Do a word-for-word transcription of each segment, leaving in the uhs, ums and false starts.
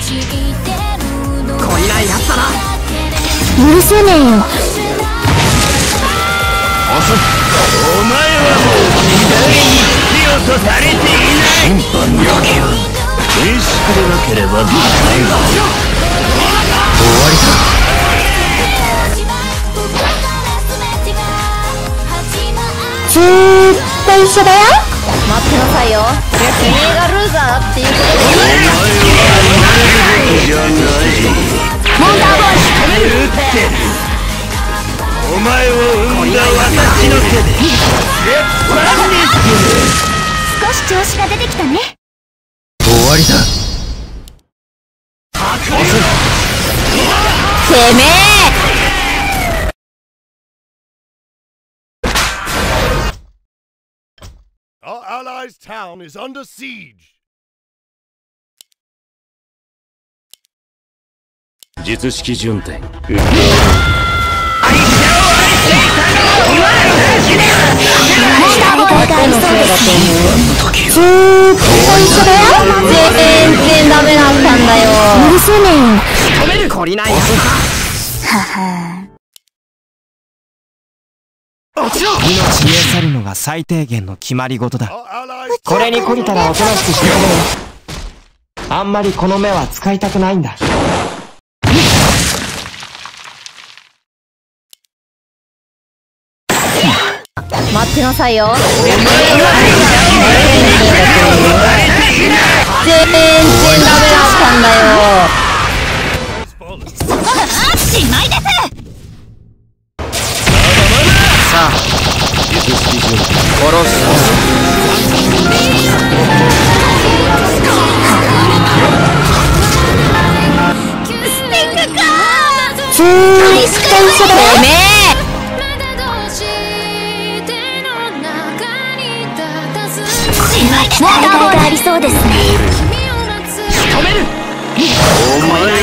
懲りないやつだな。 許せねえよ。 お前はもう時代に必要とされていない。審判の時は静粛でなければできないわ。終わりだ。 ずーっと一緒だよ。 待ってなさいよ。君がルーザーだっていうことで。 お前はじゃない。 モンターボール。 打ってる。お前を生んだ私の手で鉄板にする。 少し調子が出てきたね。 終わりだ。 てめえ。 Our allies' town is under siege. 術式順天。 ずーっと一緒だよ。 全然ダメだったんだよ。 許せねえよ。 止める懲りないやつはは落ちろ。 命癒さるのが最低限の決まり事だ。 Our allies' これに懲りたらおとなしくしてくれよ。あんまりこの目は使いたくないんだ。 待ってなさいよ。全然ダメだったんだよ。 しまいです。 さあ、術式順天殺す。 スティングかー。ずーっと一緒だよ。 てめえ。 モーターボールがありそうですね。 止める。 お前は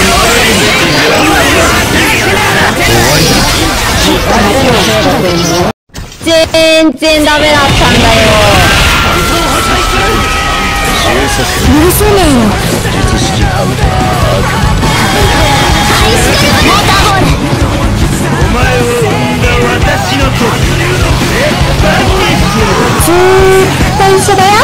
全然ダメだったんだよ。 許せねえよ。 術式カウンター。 モーターボール。 お前を生んだ私の手で鉄板にする。 ずーっと一緒だよ。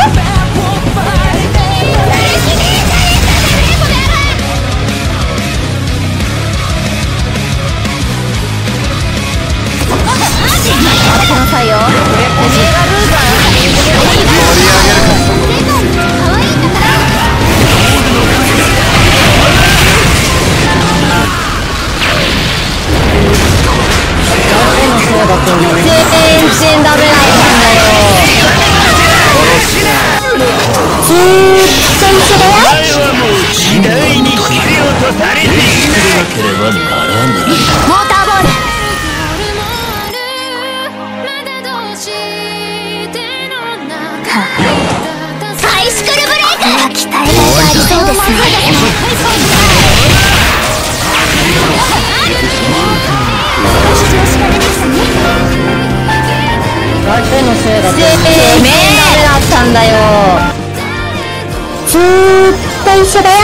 待ってなさいよ。全然ダメだったんだよ。 ずーっと一緒だよ。 お前はもう時代に必要とされていなければならない。 モーターボール。ハイスクールブレイク。鍛えがいがありそうですね。 全然ダメだったんだよ。 ずーっと一緒だよ。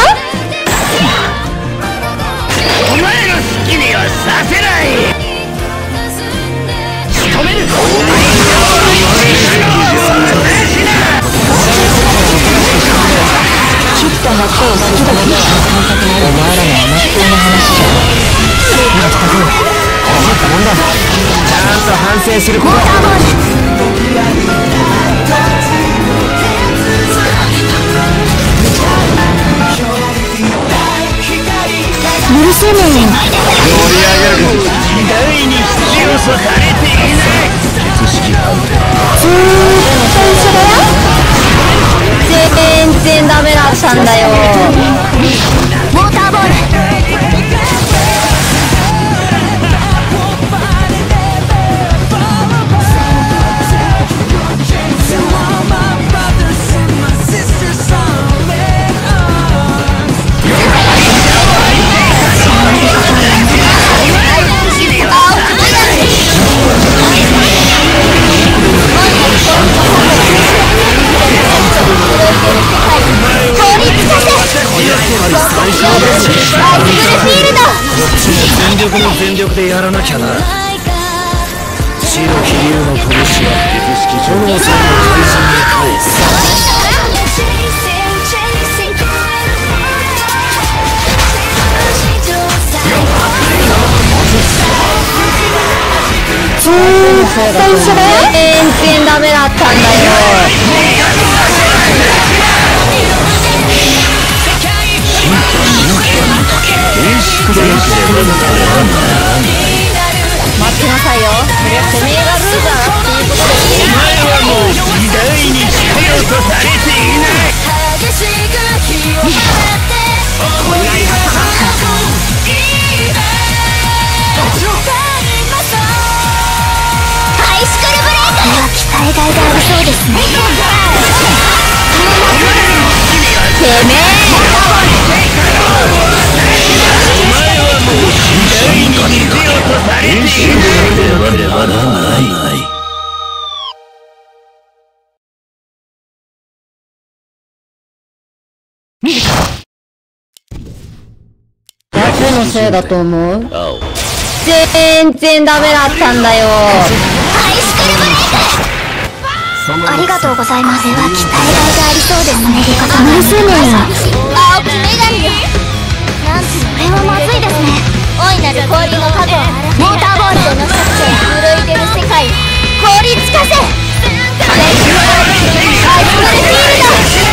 お前の好きにはさせない。 止める。 切った納豆を好きだけは感覚ない。お前らの甘っこいな話じゃまったく困ったもんだ。ちゃんと反省することだ。 許せねえよ。 盛り上げる。時代に必要とされていない。術式カウンター。 ずーっと一緒だよ。 全然ダメだったんだよ。 モーターボール。取り付け力でやらなきゃな。白き竜の拳は炎さんの対戦に返す。 うーん、最初だよ。全然ダメだったんだよ。待ってなさいよ。てめえがルーザーっていうことでいい。 お前はもう時代に必要とされていない。 ハイスクールブレイク。これは期待外がありそうですね。 てめえお前はもう時代に必要とされていなければならない。 誰のせいだと思う？全然ダメだったんだよ。 ハイスクールブレイク。ありがとうございます。これは期待外がありそうですね。 何すんのよ。 青き女神よ。なんとそれはまずいですね。大いなる氷の加護モーターボールの作者震いてる世界凍りつかせ。アイスクールフィールド。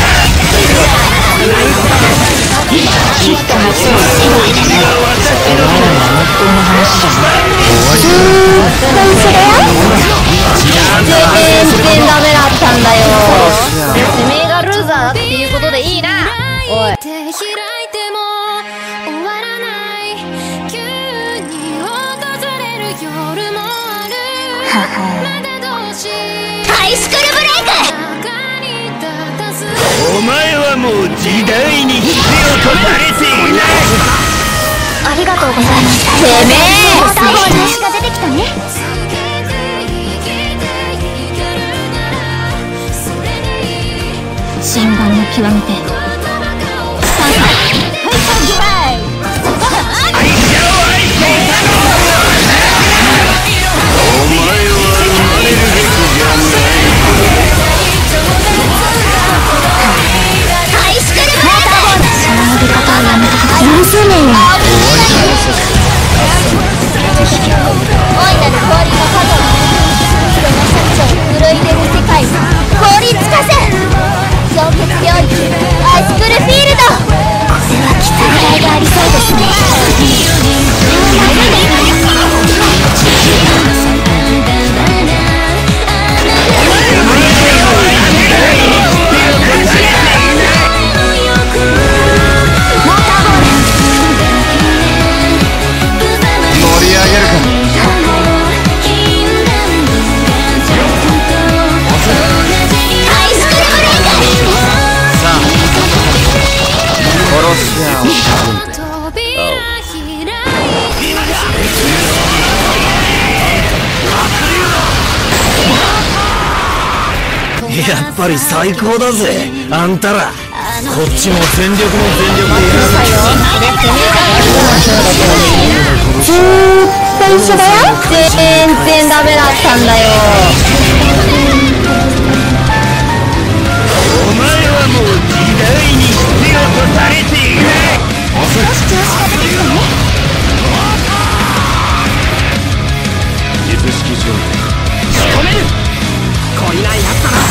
きっと初の世界です。お前らの本当の話じゃない。うーん、それ全然ダメだったんだよ。てめえがルーザーだっていうことでいいな。おい。 ははハイスクールブレイク。 お前はもう時代に必要とされていない。 ありがとうございます。 てめえモーターボールの詩が出てきたね。 心眼の極めてやっぱり最高だぜあんたら。こっちも全力の全力でやらなきゃ。 ずーっと一緒だよ。全然ダメだったんだよ。 お前はもう時代に必要とされていない。 調子が出てきたね。 術式上仕留める。懲りないやつだな。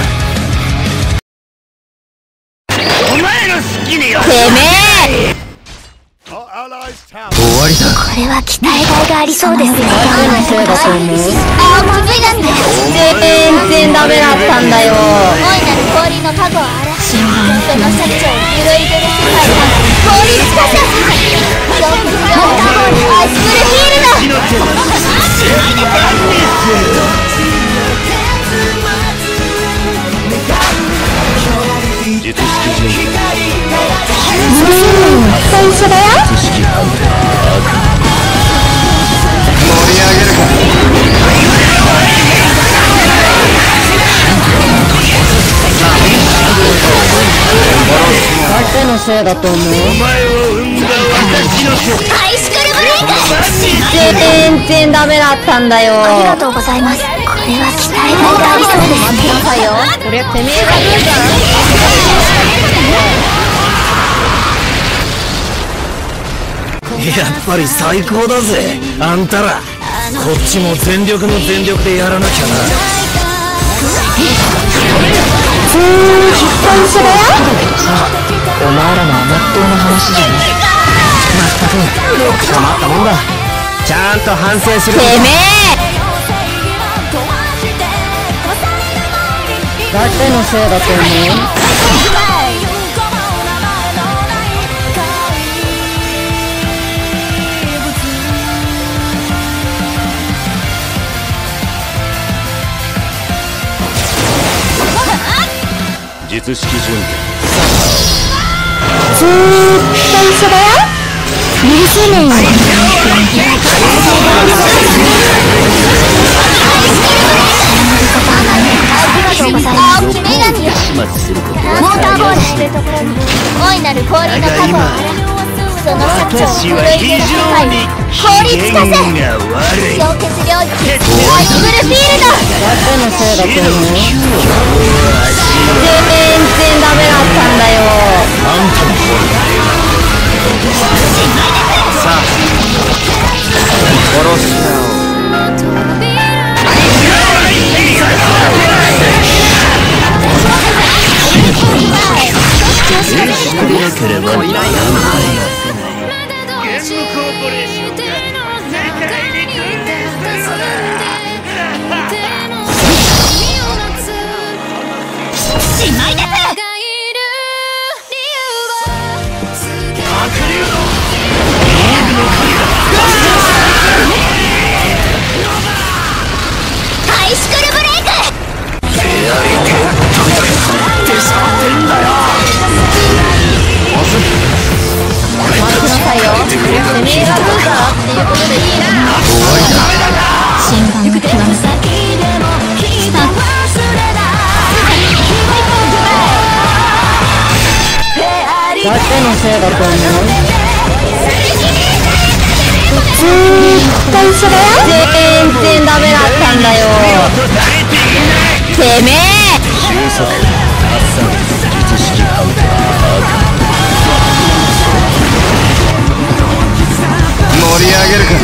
お前の好きにやる。 てめえ終わりだ。 これは期待外がありそうですね。 誰のせいだと思う？ あー、まずいですね。 全然ダメだったんだよ。 大いなる氷の加護嵐その作長揺るいでる世界が凍りつかせ。モーターボールアイスクールフィールド。 術式上最初だよ。 術式判定盛り上げるか。 誰のせいだと思う？ お前を生んだ私の手。 ハイスクールブレイ全然ダメだったんだよ。 ありがとうございます。これは期待外がありそうです。 待ってくださいよ。これはてめえがルーザやっぱり最高だぜあんたら。こっちも全力の全力でやらなきゃな。 うーん、失敗するよ。 お前らの甘っとうな話じゃない。まったく困ったもんだ。ちゃんと反省する。 てめえ誰のせいだと思う？ 術式準備。 ずーっと一緒だよ。許せねえよ。ありがとうございます。青木女神よ。モーターボール大いなる氷の過去を洗う。その幸を震えてる世界に凍りつかせ。氷結領域ホイップルフィールド。 誰のせいだと思う？全然ダメだったんだよ。 あんたの方さあ殺し合おう。正式でなければならない。ゲームコーポレーションが世界に君臨するのだ。 しまいです。ハイスクールブレイク。 待ってくださいよ。てめえがルーザーっていうことでいいな。 新版の極めさ誰のせいだと思う？ ずーっと一緒だよ。 全然ダメだったんだよ。てめえ収束発散術式判定盛り上げるか。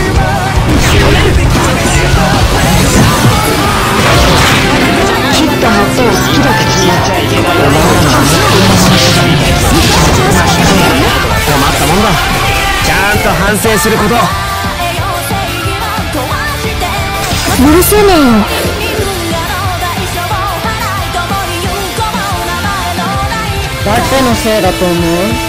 切った葉っぱを好きだけ聞いちゃいけない。お前らの甘っとうな話じゃない。困ったもんだ。ちゃんと反省すること。 許せねえよ。 誰のせいだと思う？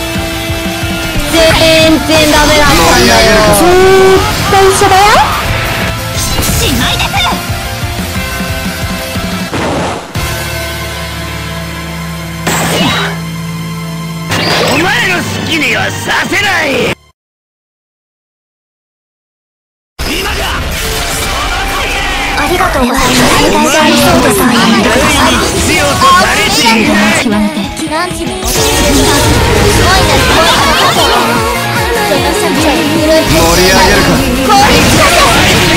全然ダメだったんだよ。 ずーっと一緒だよ。しまいです。 お前の好きにはさせない。今だ。 ありがとうございます。期待がありそうですね。 必要とされていない。 極めて大いなる氷の過去をその幸を震えて盛り上げるか。 凍りつかせ。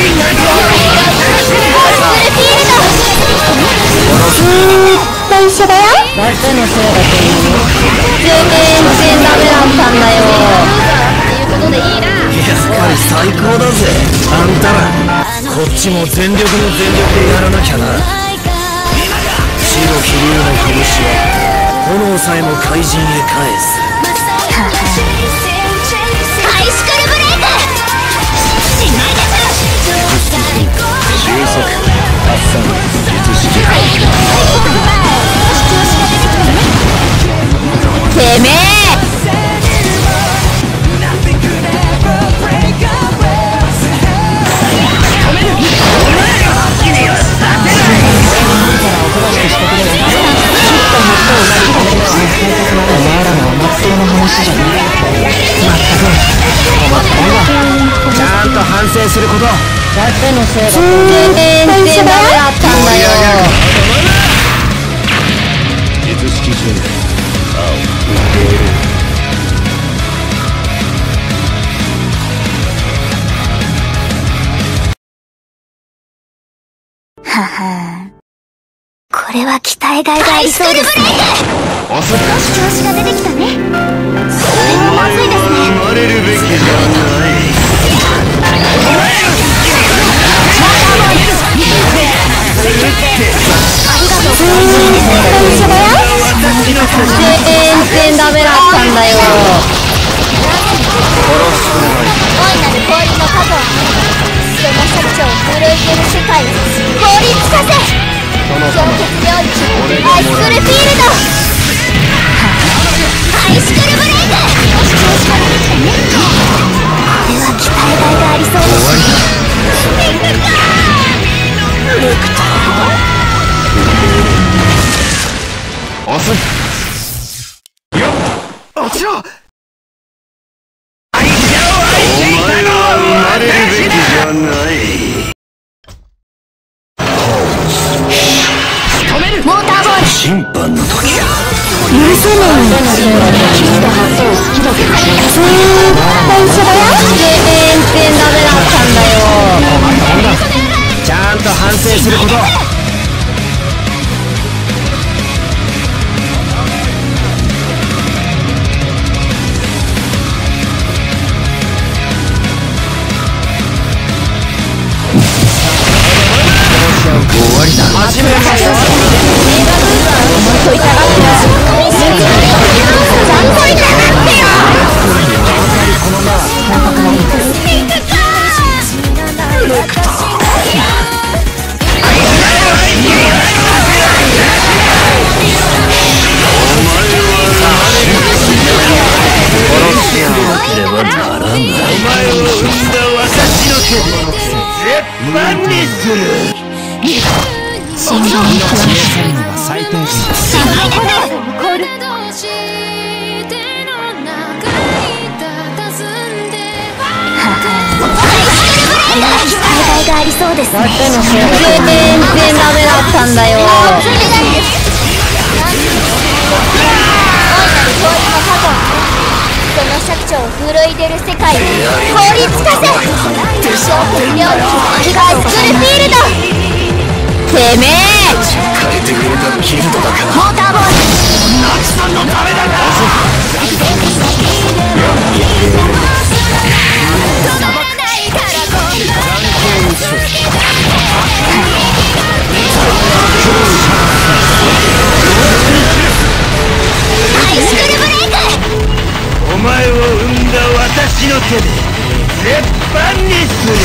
ホイップルフィールド。ずーっと一緒だよ。 誰のせいだと思う？全然ダメだったんだよ。っていうことでいいな。 やっぱり最高だぜあんたら。こっちも全力の全力でやらなきゃな。白き竜の拳は炎さえも怪人へ返す。 ハイスクールブレイク。しまいです。 収束発散術式てめえお前らの甘っとうな話じゃない。まったく困ったもんだ。ちゃんと反省すること。 誰のせいだと思う？全然ダメだったんだよ。 術式準備青売っている。 ははこれは期待外がありそうですね。少し調子が出てきたね。それはまずいですね。 生まれるべきじゃない。 全然ダメだったんだよ。 大いなる氷の加護、そのシャチを震えてる世界を凍りつかせ。氷結領域アイスクルフィールド、アイスクルブレイク。調子が出てきたね。これは期待外がありそうですね。 遅いよっ、落ちろ。お前は生まれるべきじゃない。 モーターボール審判の時許せねえ。絶対それや。 全然ダメだったんだよ。 ちゃんと反省すること。終わりだ。始めましょう。 問いたがってます。ちゃんといたがってよ。 殺しなければならない。お前を産んだ私の手で絶版にする。 信号に消え去るのが最低限。 期待外がありそうですね。 全然ダメだったんだよ。 大いなる氷の加護、そのシャチを震いでる世界を凍りつかせ。氷結領域アイスクルフィールド、 てめえ。 変えてくれたキルドだから。 モーターボールナチさんのためだが。 アイスクルブレイク。 お前を産んだ私の手で絶版にする。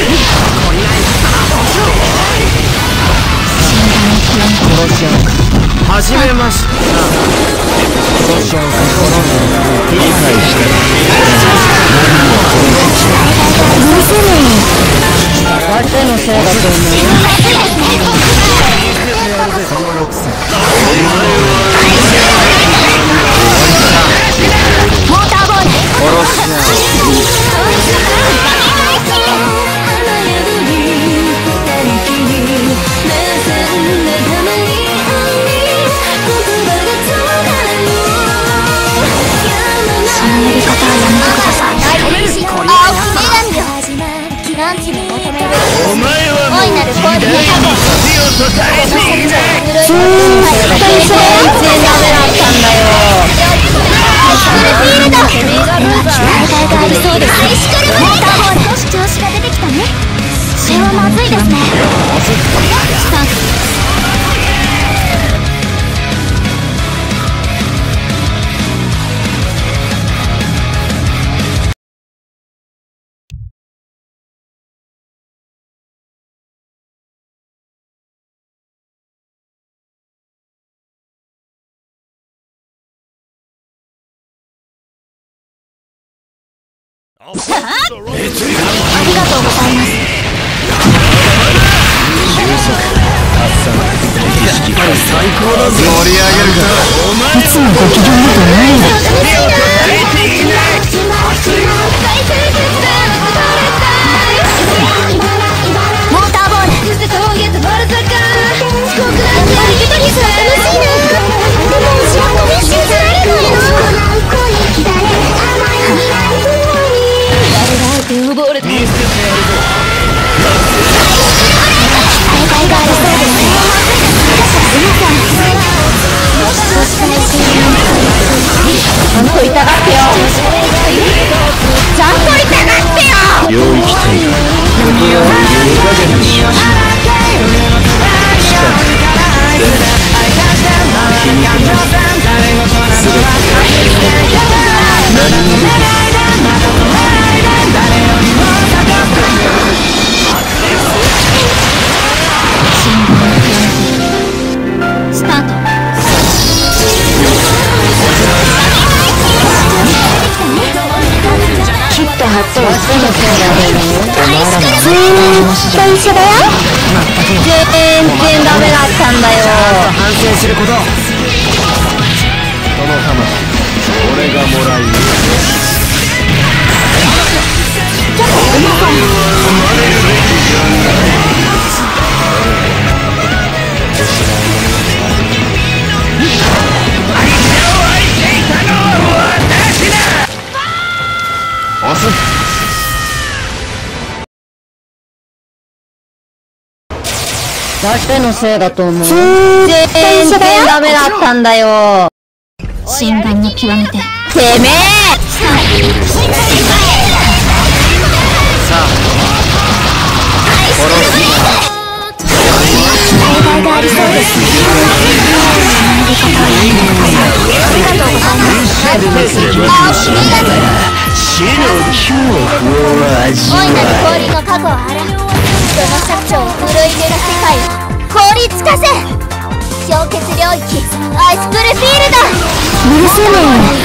殺し合うか。始めました。殺し合うか。理解して。 わてのせいだと思う。 そのろくさい。 モーターボール殺し合う。 そのやり方はやめてください。青き女神よ、何時も求めるお前はもう大いなる氷の加護、 必要とされていない。 震いてる世界を全然ダメだったんだよ。 アイスクルフィールド、 てめえがルーザー。 期待がありそうです。アイスクルブレイク。少し調子が出てきたね。それはまずいですね。ありがとうございます。 最高だぞ。盛り上げるか。 いつもご機嫌だとないよ。モーターボール。やっぱりテトリスは楽しいな。でも後ろ飛び信じられないな。見捨ててやるぞ。大会がありそう。 痛がってよ。ちゃんと痛がってよ。 領域展開ここは無加減にしましょう。した気に留めず全て何もできずスタート。 切ったハットはすぐ手が出るのよ。お前らのずーっと一緒だよ。 全然ダメだったんだよ。 反省すること。 その魂俺がもらうよ。押す。 誰のせいだと思う？全然ダメだったんだよ。 心眼に極めて。 てめえ！ さあ殺す大がありそうです。 死の恐怖を味わ大いなる氷の過去を洗う。その尺長を奮い出る世界を凍りつかせ。氷結領域アイスプルフィールド。許せね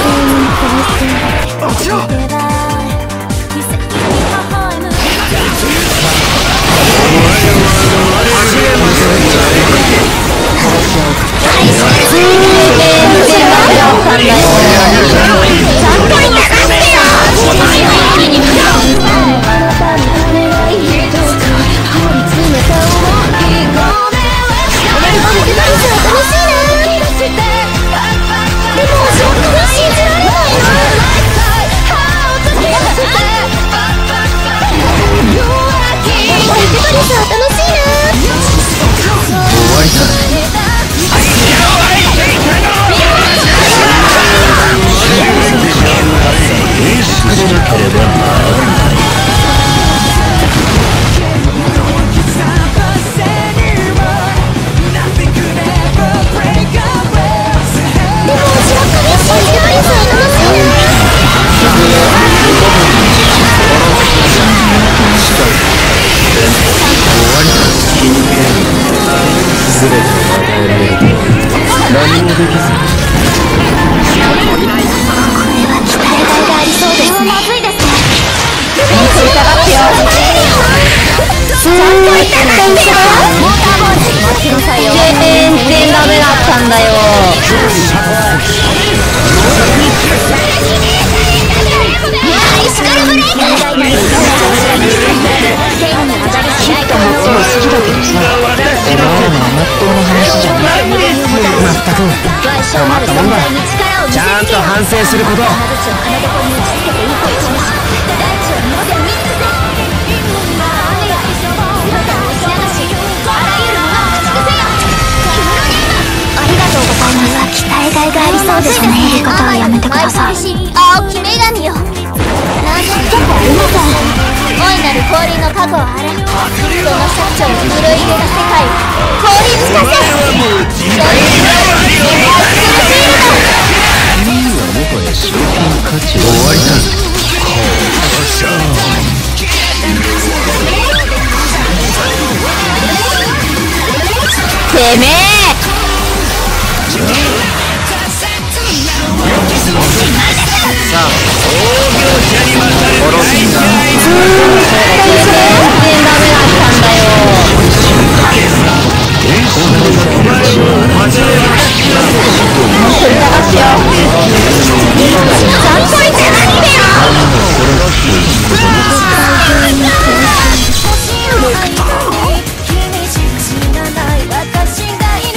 ちゃんと反省すること。 鍛えがいがありそうですね。言うことはやめてください。青き女神よ。なんで結構ありません。大いなる氷の過去を洗う。その尺長を奮い出る世界を凍りつかせ。 終わりだ。 てめえ！ さあ創業者に勝たれる。 全然ダメだったんだよ。 私が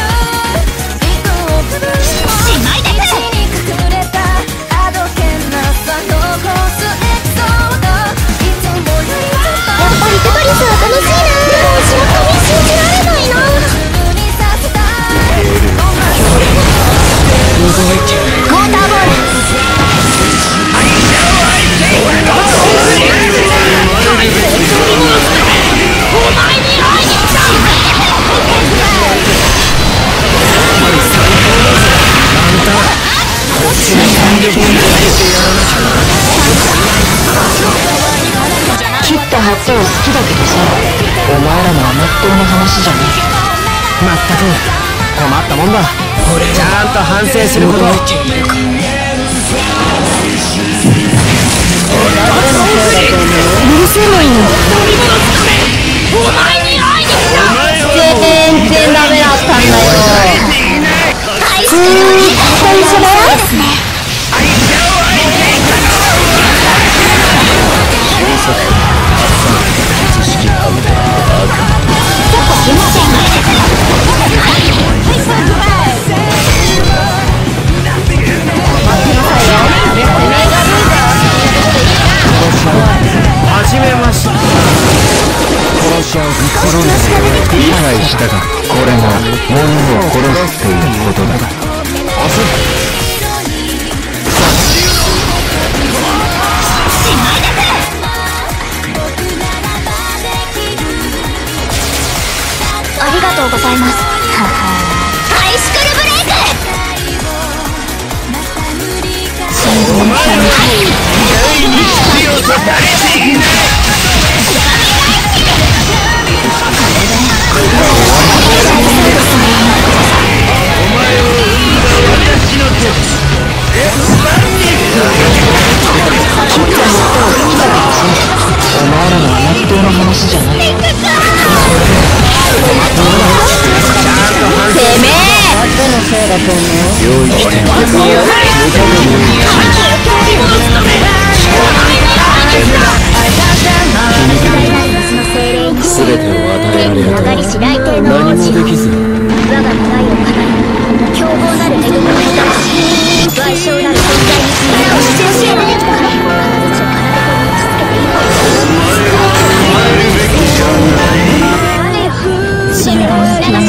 切った葉っぱは好きだけどさ、お前らの甘っとうな話じゃねえ。まったく困ったもんだ。ちゃんと反省すること。許せないよ。全然ダメだったんだよ。うーん、最初だよ。始めました。殺し合う心に理解したが、これが物を殺すということだ。 ありがとうございます。ははハイスクールブレイク。 お前はもう時代に必要とされていない。お前を生んだ私の手でお前らの甘っとうな話じゃない。てめえ後のせいだと思う。領域展開全てを与えられると何もできず、 我が願いを叶え凶暴なる恵みをもたらし賠償なる存在について押しつけられるから彼女を体につけている信号の手なし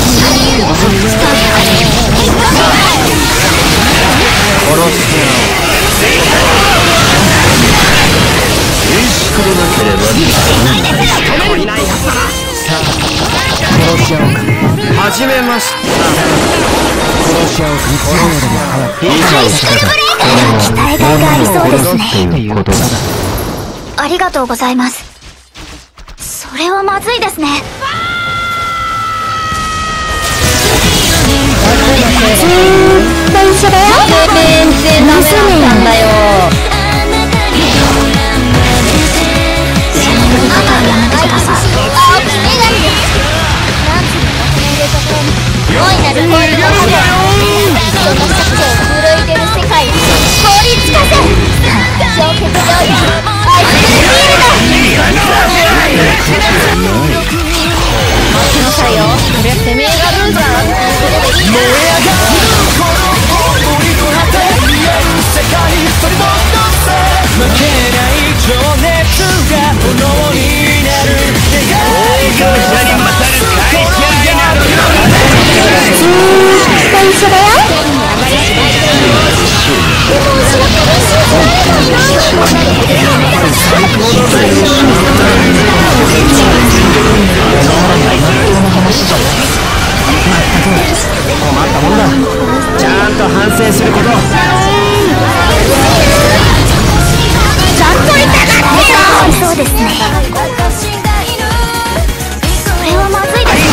始めました。殺し合うか理解したが、これは物を殺すということだ。 ありがとうございます。それはまずいですね。ずーっと一緒だよ。全然ダメだったんだよ。あなたはやめてください。青き女神です。なんつうのかこの入れところに大いなる氷の火でその作者を震えてる世界に凍りつかせ氷結上位アイスクリームだ。待ちなさいよ。これてめえがルーザーっていうことでいいな。負けない情熱が炎になる願いが勝つ最初だよ。 困ったもんだ。ちゃんと反省すること。 ちゃんといただってよ。そうですね。それはまずいですね。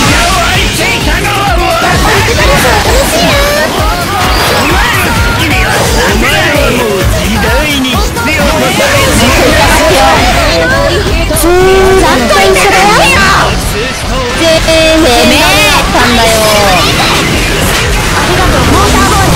お前はもう時代に必要とされていない。 ちゃんと一緒だよ。 てめえたんだよ。 ありがとうモーターボーイ。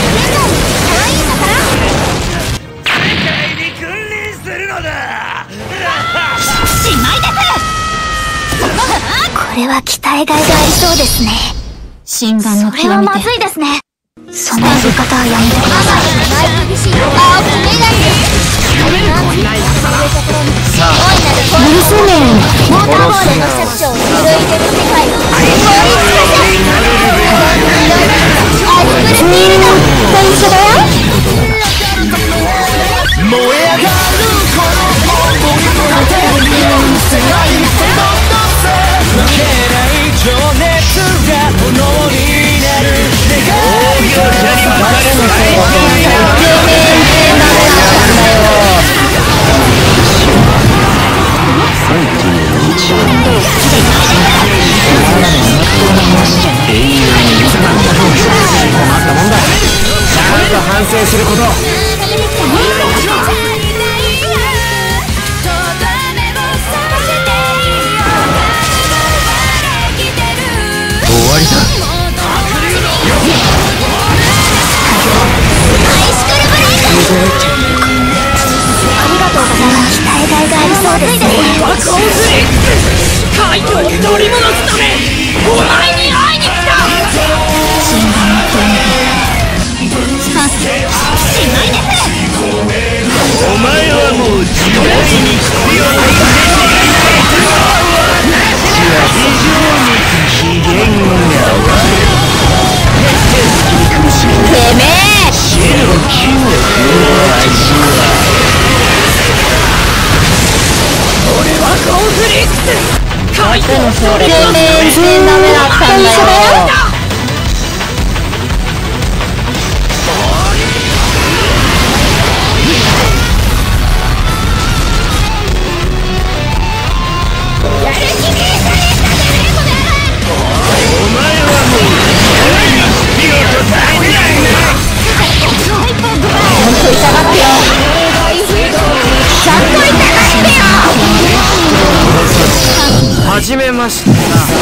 世界に君臨するのだ。 しまいです。これは期待外がありそうですね。心眼の極みで。それはまずいですね。そのやり方はやめてください。青き女神です。さあ、許せねえ。モーターボールの作者を震えてる世界を凍りつかせアイスクルフィールドと一緒だよ。燃え上がるこの想いの果てに世界に迫ったせ負けない情熱が炎になる願いが誰のせいだと思う。 お前はもう時代に必要ない非常に機嫌が悪い。 てめえ死の気の味は俺はコンフリクト怪盗の全然ダメだったんだよ。 始めました。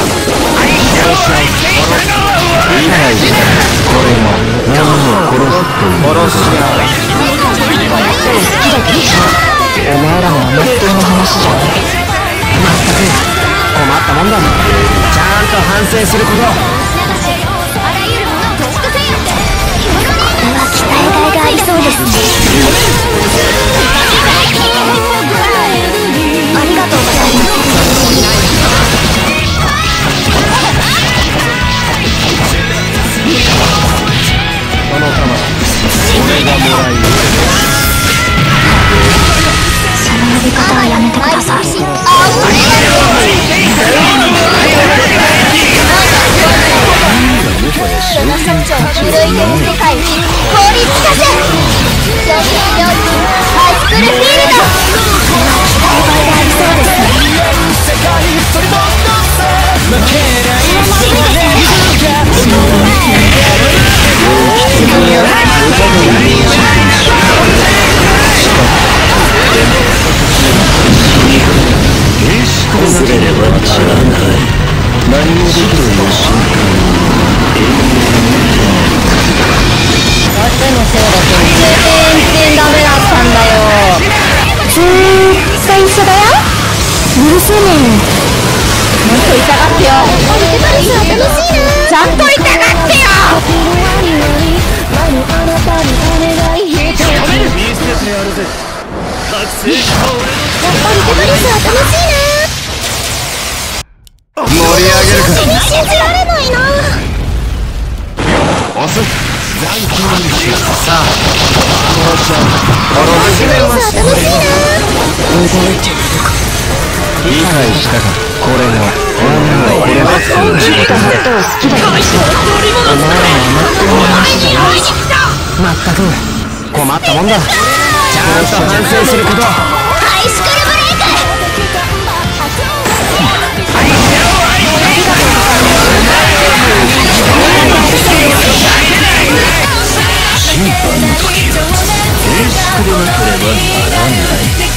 お前らのまっとうな話じゃない。まったく困ったもんだ。ちゃんと反省すること。 あらゆるものを突くせよ。これは鍛えがいがありそうですね。ありがとうございます。 その玉俺がもらいその呼び方はやめてください。その船長の震いてる世界に凍りつかせ。上級料理ハイスクールフィールド。期待外がありそうですね。 崩れればならない。何もできる瞬間私のせいだけど全然ダメだったんだよ。 ずーっと一緒だよ。許せねえ。 もっと痛がってよ。 オルテバルスは楽しいな。 ちゃんと痛がってよ。 見せてやるぜ。覚醒した俺のやっぱりテバリスは楽しいな。 盛り上げるか。 信じられないな。 押す。さあ始めました。楽しいな。 理解したか。これが俺は普通の仕事だ。お前らはまっとうな話じゃない。まったく困ったもんだ。ちゃんと反省すること。 ハイスクールブレイク。 審判の時は静粛でなければならない。